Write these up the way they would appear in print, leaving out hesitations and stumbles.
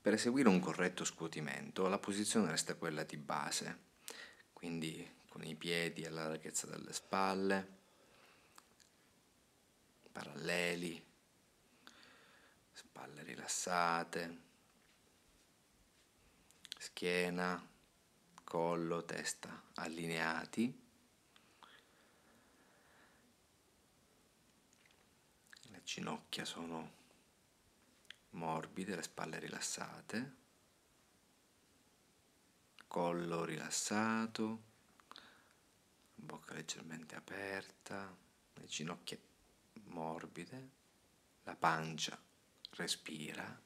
Per eseguire un corretto scuotimento, la posizione resta quella di base, quindi con i piedi alla larghezza delle spalle, paralleli, spalle rilassate, schiena, collo, testa allineati. Le ginocchia sono morbide, le spalle rilassate, collo rilassato, bocca leggermente aperta, le ginocchia morbide, la pancia respira,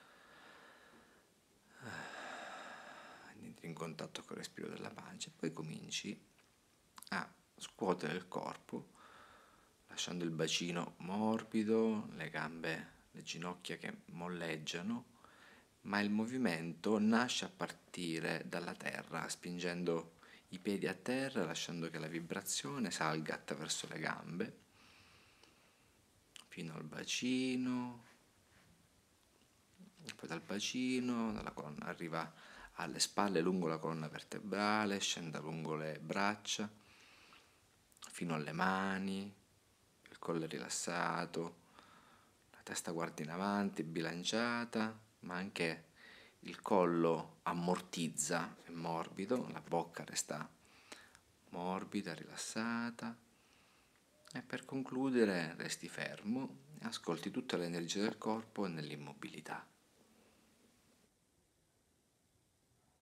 entri in contatto con il respiro della pancia e poi cominci a scuotere il corpo lasciando il bacino morbido, le gambe, le ginocchia che molleggiano, ma il movimento nasce a partire dalla terra, spingendo i piedi a terra, lasciando che la vibrazione salga attraverso le gambe, fino al bacino, poi dal bacino, dalla colonna, arriva alle spalle lungo la colonna vertebrale, scende lungo le braccia, fino alle mani, il collo è rilassato, la testa guarda in avanti, bilanciata, ma anche il collo ammortizza, è morbido, la bocca resta morbida, rilassata. E per concludere resti fermo e ascolti tutta l'energia del corpo nell'immobilità.